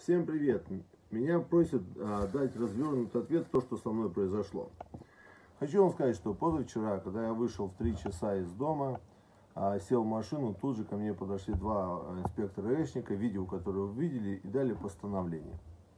Всем привет! Меня просят дать развернутый ответ то, что со мной произошло. Хочу вам сказать, что позавчера, когда я вышел в 3 часа из дома, сел в машину, тут же ко мне подошли два инспектора гаишника, видео, которое вы видели, и дали постановление.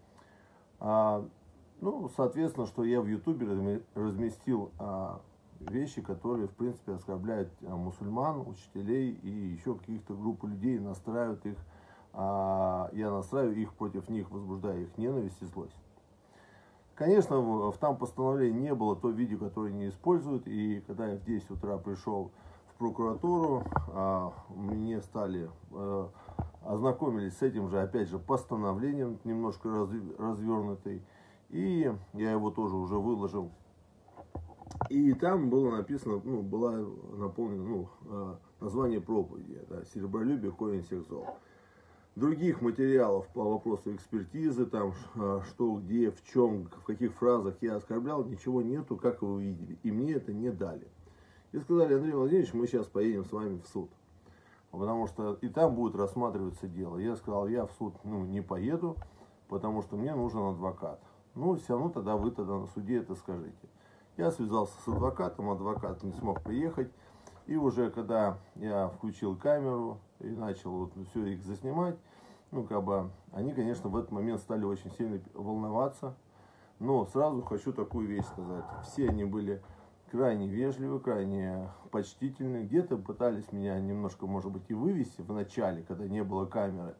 Соответственно, что я в Ютубе разместил вещи, которые, в принципе, оскорбляют мусульман, учителей и еще каких-то групп людей, настраивают их. Я настраиваю их против них, возбуждая их ненависть и злость. Конечно, в там постановлении не было то видео, которое не используют. И когда я в 10 утра пришел в прокуратуру, мне ознакомились с этим же, опять же, постановлением, немножко развернутый. И я его тоже уже выложил. И там было написано, было наполнено название проповеди, «Серебролюбие, корень всех зол». Других материалов по вопросу экспертизы, там, что, где, в чем, в каких фразах я оскорблял, ничего нету, как вы увидели. И мне это не дали. И сказали: Андрей Владимирович, мы сейчас поедем с вами в суд. Потому что и там будет рассматриваться дело. Я сказал: я в суд не поеду, потому что мне нужен адвокат. Все равно тогда вы на суде это скажите. Я связался с адвокатом, адвокат не смог приехать. И уже когда я включил камеру и начал все их заснимать, они, конечно, в этот момент стали очень сильно волноваться. Но сразу хочу такую вещь сказать. Все они были крайне вежливы, крайне почтительны. Где-то пытались меня немножко, может быть, и вывести в начале, когда не было камеры,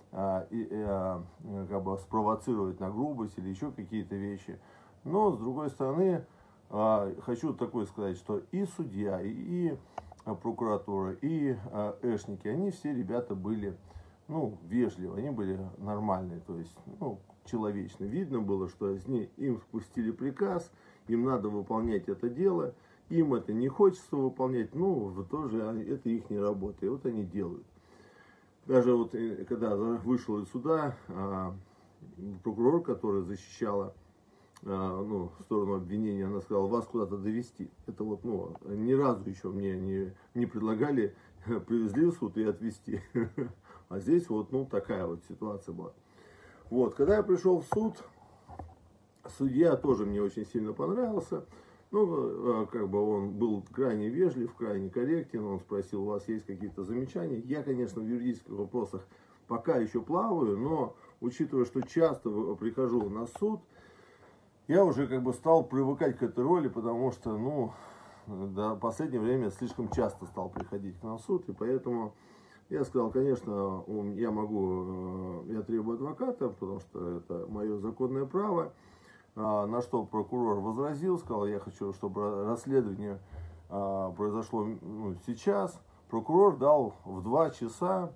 спровоцировать на грубость или еще какие-то вещи. Но, с другой стороны, хочу такое сказать, что и судья, и прокуратура, и эшники, они все ребята были, вежливы, они были нормальные, то есть, человечные. Видно было, что им спустили приказ, им надо выполнять это дело, им это не хочется выполнять, тоже это их не работа, и вот они делают. Даже когда вышел из суда, прокурор, который защищала в сторону обвинения, она сказала: вас куда-то довести. Это ни разу еще мне не предлагали, привезли в суд и отвезти. А здесь такая ситуация была. Когда я пришел в суд, судья тоже мне очень сильно понравился. Он был крайне вежлив, крайне корректен. Он спросил: у вас есть какие-то замечания? Я, конечно, в юридических вопросах пока еще плаваю, но учитывая, что часто прихожу на суд, я уже стал привыкать к этой роли, потому что, в последнее время слишком часто стал приходить на суд, и поэтому я сказал: конечно, я требую адвоката, потому что это мое законное право. На что прокурор возразил, сказал: я хочу, чтобы расследование произошло сейчас. Прокурор дал в 2 часа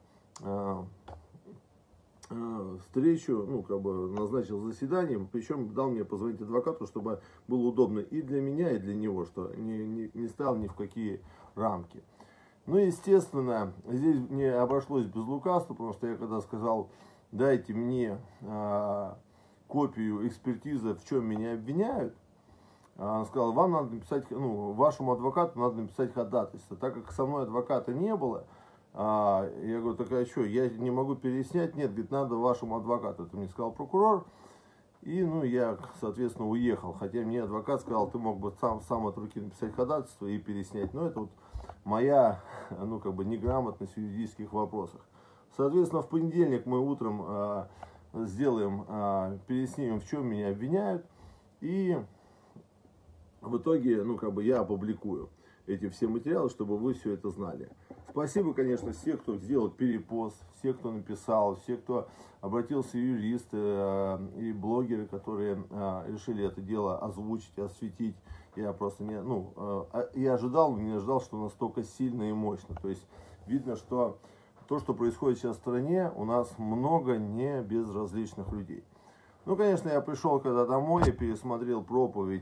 встречу, назначил заседанием, причем дал мне позвонить адвокату, чтобы было удобно и для меня, и для него, что не ставил ни в какие рамки. Естественно, здесь не обошлось без лукавства, потому что я когда сказал: дайте мне копию экспертизы, в чем меня обвиняют, он сказал: вам надо написать, вашему адвокату надо написать ходатайство. Так как со мной адвоката не было, я говорю: так а что, я не могу переснять? Нет, говорит, надо вашему адвокату. Это мне сказал прокурор. И, я, соответственно, уехал. Хотя мне адвокат сказал: ты мог бы сам от руки написать ходатайство и переснять. Но это моя, неграмотность в юридических вопросах. Соответственно, в понедельник мы утром переснимем, в чем меня обвиняют. И в итоге, я опубликую эти все материалы, чтобы вы все это знали. Спасибо, конечно, всем, кто сделал перепост, все, кто написал, все, кто обратился, юристы и блогеры, которые решили это дело озвучить, осветить. Я просто я ожидал, но не ожидал, что настолько сильно и мощно. То есть видно, что то, что происходит сейчас в стране, у нас много не безразличных людей. Конечно, я пришел когда домой, я пересмотрел проповедь,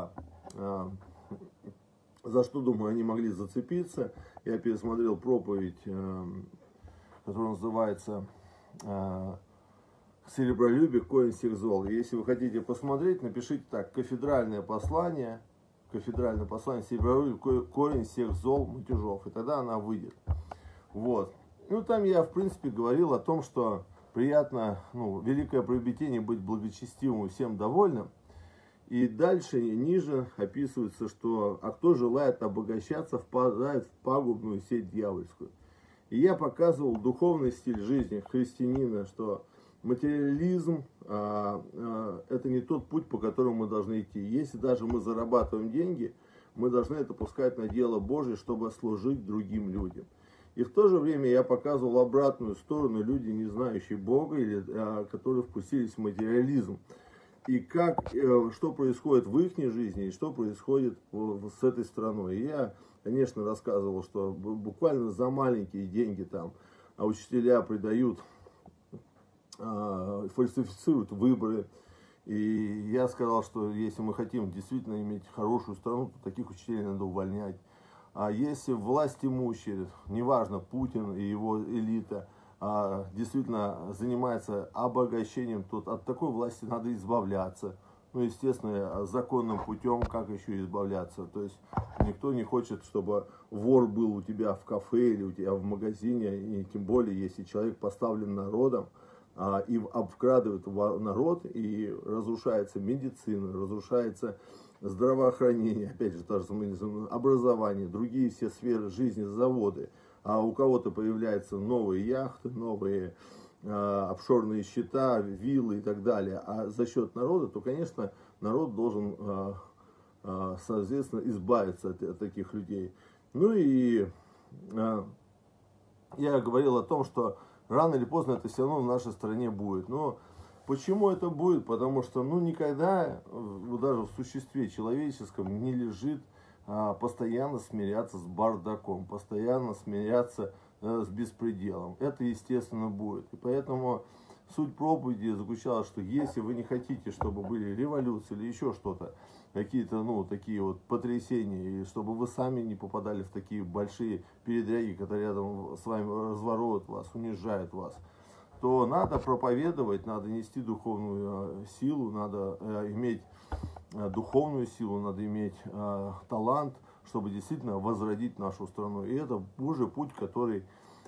за что, думаю, они могли зацепиться. Я пересмотрел проповедь, которая называется «Серебролюбие, корень всех зол». Если вы хотите посмотреть, напишите так: кафедральное послание «Серебролюбие, корень всех зол, мятежов». И тогда она выйдет. Там я, в принципе, говорил о том, что приятно, ну, великое приобретение быть благочестивым и всем довольным. И дальше, ниже описывается, что «а кто желает обогащаться, впадает в пагубную сеть дьявольскую». И я показывал духовный стиль жизни христианина, что материализм это не тот путь, по которому мы должны идти. Если даже мы зарабатываем деньги, мы должны это пускать на дело Божие, чтобы служить другим людям. И в то же время я показывал обратную сторону, люди, не знающие Бога, или которые впустились в материализм. И как, что происходит в их жизни, и что происходит с этой страной. И я, конечно, рассказывал, что буквально за маленькие деньги там учителя придают, фальсифицируют выборы. И я сказал, что если мы хотим действительно иметь хорошую страну, то таких учителей надо увольнять. А если власть имущие, неважно, Путин и его элита, действительно занимается обогащением, то от такой власти надо избавляться. Ну, естественно, законным путем, как еще избавляться. То есть никто не хочет, чтобы вор был у тебя в кафе или у тебя в магазине, и тем более, если человек поставлен народом, и обкрадывает народ, и разрушается медицина, разрушается здравоохранение, опять же, та же образование, другие все сферы жизни, заводы. А у кого-то появляются новые яхты, новые офшорные счета, виллы и так далее. А за счет народа, то, конечно, народ должен, соответственно, избавиться от таких людей. Ну и я говорил о том, что рано или поздно это все равно в нашей стране будет. Но почему это будет? Потому что, ну, никогда, даже в существе человеческом, не лежит постоянно смиряться с бардаком, постоянно смиряться с беспределом. Это, естественно, будет. И поэтому суть проповеди заключалась, что если вы не хотите, чтобы были революции или еще что-то, какие-то, ну, такие вот потрясения, и чтобы вы сами не попадали в такие большие передряги, которые рядом с вами разворовывают вас, унижают вас, то надо проповедовать, надо нести духовную силу, надо иметь духовную силу, надо иметь талант, чтобы действительно возродить нашу страну. И это Божий путь, который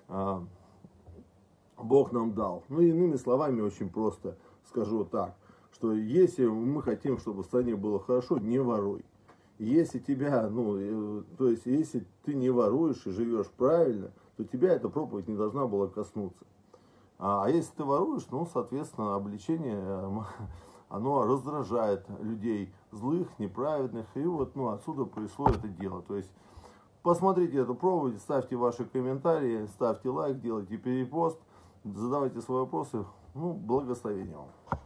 Бог нам дал. Ну, иными словами, очень просто скажу так, что если мы хотим, чтобы в стране было хорошо, не воруй. Если тебя, ну, то есть, если ты не воруешь и живешь правильно, то тебя эта проповедь не должна была коснуться. А если ты воруешь, ну, соответственно, обличение, оно раздражает людей злых, неправедных, и вот, ну, отсюда пришло это дело. То есть, посмотрите эту проповедь, ставьте ваши комментарии, ставьте лайк, делайте перепост, задавайте свои вопросы, ну, благословения вам.